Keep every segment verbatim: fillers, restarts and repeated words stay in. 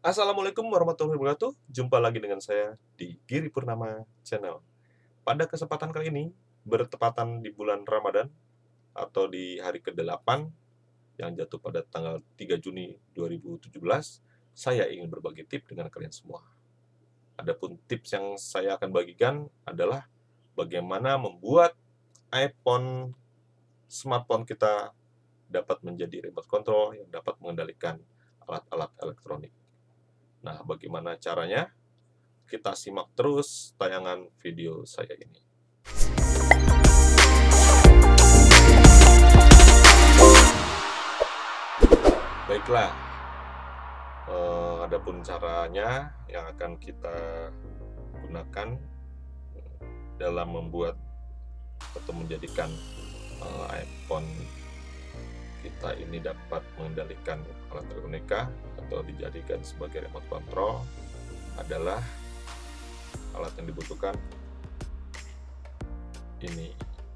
Assalamualaikum warahmatullahi wabarakatuh. Jumpa lagi dengan saya di Giri Purnama Channel. Pada kesempatan kali ini, bertepatan di bulan Ramadan atau di hari kedelapan yang jatuh pada tanggal tiga Juni dua ribu tujuh belas, saya ingin berbagi tips dengan kalian semua. Adapun tips yang saya akan bagikan adalah bagaimana membuat iPhone smartphone kita dapat menjadi remote control yang dapat mengendalikan alat-alat elektronik. Nah, bagaimana caranya? Kita simak terus tayangan video saya ini. Baiklah, eh, adapun caranya yang akan kita gunakan dalam membuat atau menjadikan eh, iPhone kita ini dapat mengendalikan alat elektronika atau dijadikan sebagai remote control adalah alat yang dibutuhkan ini,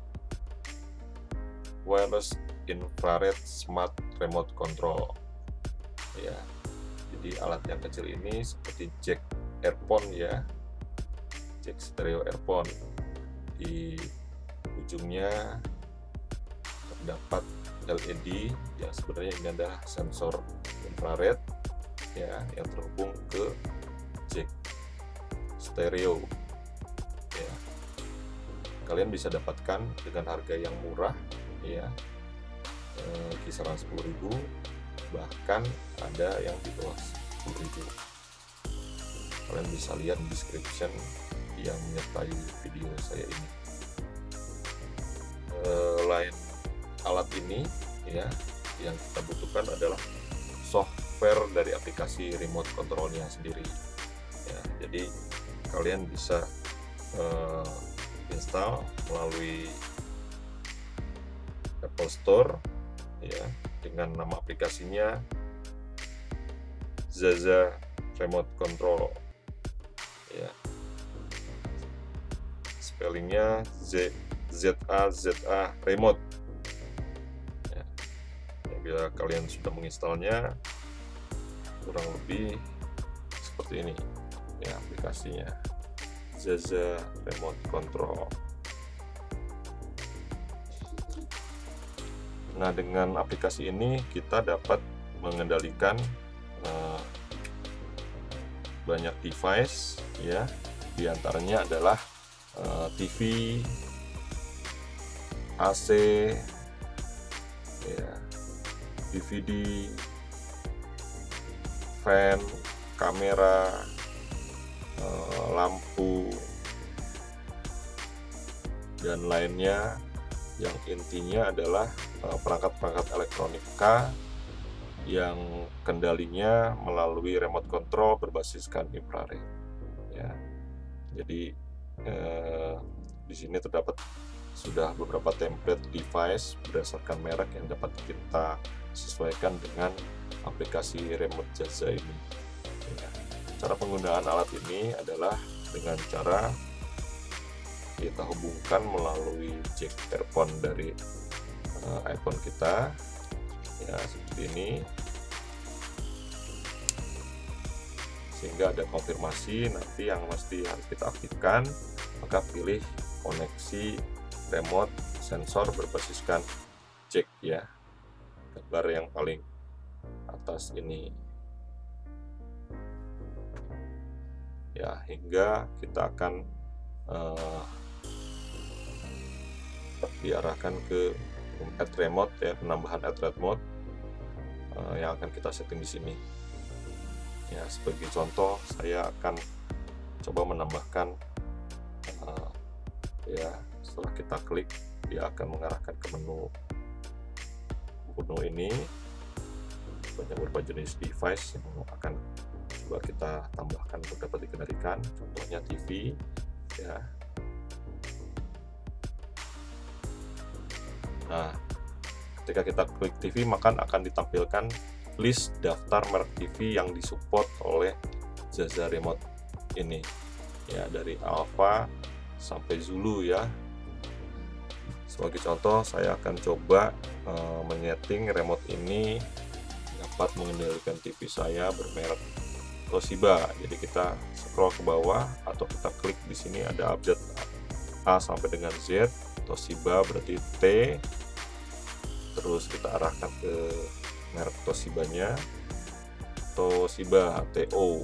wireless infrared smart remote control ya. Jadi alat yang kecil ini seperti jack earphone ya, jack stereo earphone. Di ujungnya terdapat L E D yang sebenarnya ini adalah sensor infrared ya, yang terhubung ke jack stereo ya. Kalian bisa dapatkan dengan harga yang murah ya, eh, kisaran sepuluh ribu, bahkan ada yang di bawah sepuluh ribu. Kalian bisa lihat description yang menyertai video saya ini. Eh, lain alat ini ya, yang kita butuhkan adalah software dari aplikasi remote controlnya sendiri ya. Jadi kalian bisa uh, install melalui Apple Store ya, dengan nama aplikasinya Zaza Remote Control ya, spellingnya Z Z A Z A Remote. Bila kalian sudah menginstalnya, kurang lebih seperti ini ya aplikasinya, Zaza Remote Control. Nah, dengan aplikasi ini kita dapat mengendalikan uh, banyak device ya, diantaranya adalah uh, T V, A C ya, D V D, fan, kamera, eh, lampu, dan lainnya, yang intinya adalah eh, perangkat-perangkat elektronika yang kendalinya melalui remote control berbasiskan infrared ya. Jadi eh, di sini terdapat sudah beberapa template device berdasarkan merek yang dapat kita sesuaikan dengan aplikasi remote Zaza ini ya. Cara penggunaan alat ini adalah dengan cara kita hubungkan melalui jack earphone dari uh, iPhone kita ya, seperti ini, sehingga ada konfirmasi nanti yang mesti harus kita aktifkan. Maka pilih koneksi remote sensor berbasiskan jack ya, gambar yang paling atas ini ya, hingga kita akan uh, diarahkan ke add remote ya, penambahan add remote uh, yang akan kita setting di sini ya. Sebagai contoh, saya akan coba menambahkan uh, ya, setelah kita klik dia akan mengarahkan ke menu menu ini, banyak beberapa jenis device yang akan coba kita tambahkan untuk dapat dikendalikan. Contohnya T V ya. Nah, ketika kita klik T V maka akan ditampilkan list daftar merek T V yang disupport oleh Zaza Remote ini ya, dari Alpha sampai Zulu ya. Sebagai contoh, saya akan coba uh, menyeting remote ini dapat mengendalikan T V saya bermerek Toshiba. Jadi kita scroll ke bawah atau kita klik di sini ada update A sampai dengan Z. Toshiba berarti T, terus kita arahkan ke merek Toshibanya, Toshiba, T O,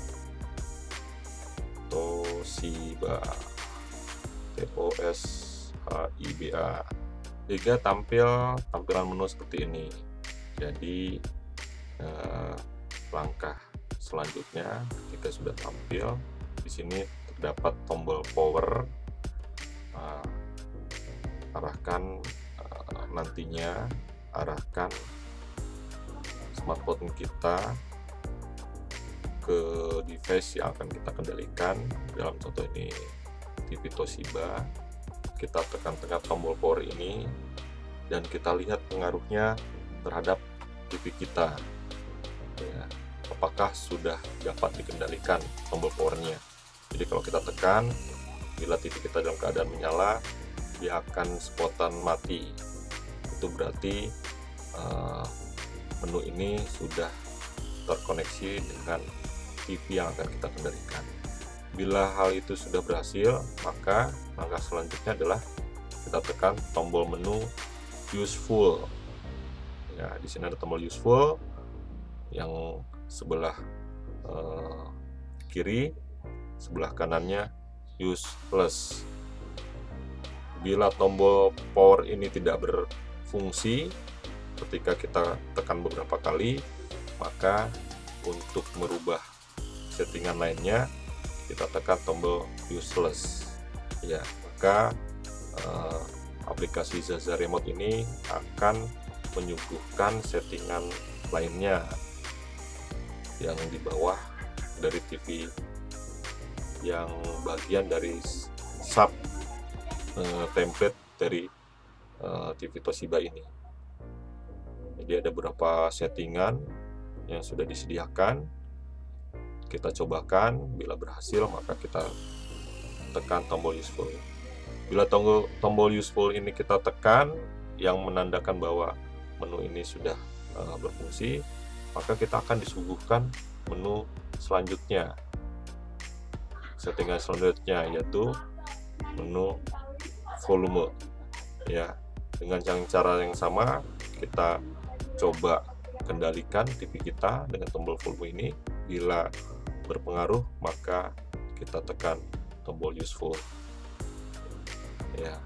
Toshiba, T O S H I B A. Jika tampil tampilan menu seperti ini. Jadi eh, langkah selanjutnya ketika sudah tampil, di sini terdapat tombol power. Nah, arahkan uh, nantinya arahkan smartphone kita ke device yang akan kita kendalikan. Dalam contoh ini T V Toshiba. Kita tekan-tekan tombol power ini dan kita lihat pengaruhnya terhadap T V kita. Ya, apakah sudah dapat dikendalikan tombol powernya? Jadi kalau kita tekan, bila T V kita dalam keadaan menyala, dia akan spontan mati. Itu berarti uh, menu ini sudah terkoneksi dengan T V yang akan kita kendalikan. Bila hal itu sudah berhasil, maka langkah selanjutnya adalah kita tekan tombol menu useful. Ya, di sini ada tombol useful yang sebelah uh, kiri, sebelah kanannya useless. Bila tombol power ini tidak berfungsi ketika kita tekan beberapa kali, maka untuk merubah settingan lainnya kita tekan tombol useless. Ya, maka uh, aplikasi Zaza Remote ini akan menyuguhkan settingan lainnya yang di bawah dari T V, yang bagian dari sub uh, template dari uh, T V Toshiba ini. Jadi ada beberapa settingan yang sudah disediakan. Kita cobakan, bila berhasil maka kita tekan tombol useful. Bila tombol, tombol useful ini kita tekan, yang menandakan bahwa menu ini sudah uh, berfungsi, maka kita akan disuguhkan menu selanjutnya. Settingan selanjutnya yaitu menu volume. Ya, dengan cara yang sama kita coba kendalikan T V kita dengan tombol volume ini. Bila berpengaruh maka kita tekan tombol useful. Ya,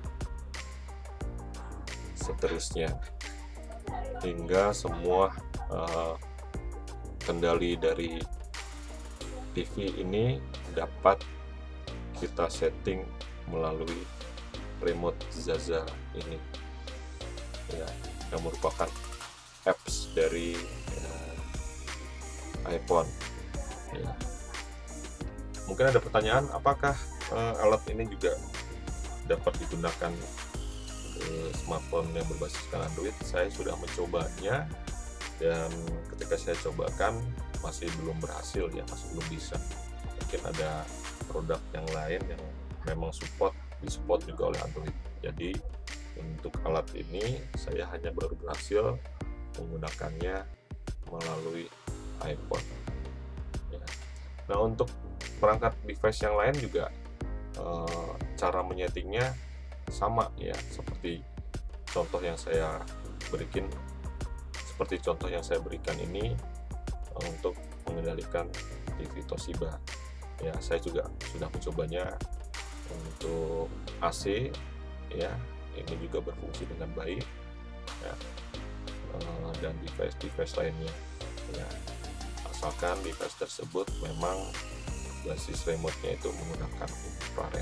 seterusnya hingga semua uh, kendali dari T V ini dapat kita setting melalui remote Zaza ini, ya, yang merupakan apps dari uh, iPhone. Ya. Mungkin ada pertanyaan, apakah uh, alat ini juga dapat digunakan ke smartphone yang berbasiskan Android? Saya sudah mencobanya dan ketika saya cobakan masih belum berhasil, ya, masih belum bisa. Mungkin ada produk yang lain yang memang support, disupport juga oleh Android. Jadi untuk alat ini saya hanya baru berhasil menggunakannya melalui iPhone. Ya. Nah, untuk perangkat device yang lain juga eh, cara menyetingnya sama, ya, seperti contoh yang saya berikan, seperti contoh yang saya berikan ini eh, untuk mengendalikan T V Toshiba. Ya, saya juga sudah mencobanya untuk A C, ya, ini juga berfungsi dengan baik, ya, eh, dan device-device lainnya, ya. Asalkan device tersebut memang basis remote-nya itu menggunakan infrared.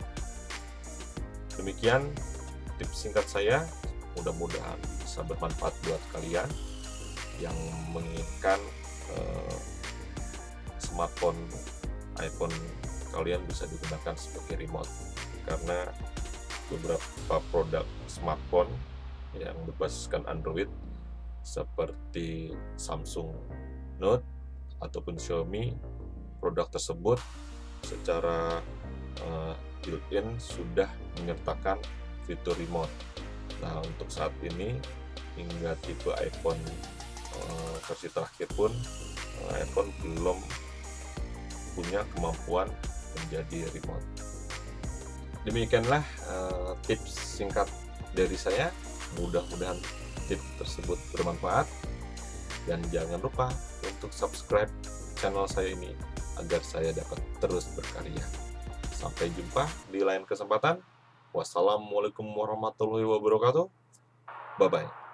Demikian tips singkat saya, mudah-mudahan bisa bermanfaat buat kalian yang menginginkan eh, smartphone iPhone kalian bisa digunakan sebagai remote, karena beberapa produk smartphone yang berbasiskan Android seperti Samsung Note ataupun Xiaomi, produk tersebut secara uh, built-in sudah menyertakan fitur remote. Nah, untuk saat ini hingga tipe iPhone uh, versi terakhir pun uh, iPhone belum punya kemampuan menjadi remote. Demikianlah uh, tips singkat dari saya. Mudah-mudahan tips tersebut bermanfaat, dan jangan lupa untuk subscribe channel saya ini agar saya dapat terus berkarya. Sampai jumpa di lain kesempatan. Wassalamualaikum warahmatullahi wabarakatuh. Bye bye.